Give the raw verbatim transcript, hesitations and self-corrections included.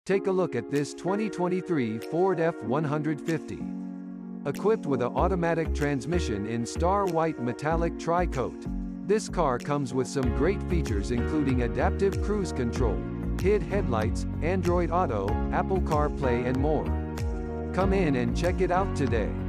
Take a look at this twenty twenty-three Ford F one fifty. Equipped with an automatic transmission in star white metallic tri-coat, this car comes with some great features including adaptive cruise control, H I D headlights, Android Auto, Apple CarPlay and more. Come in and check it out today.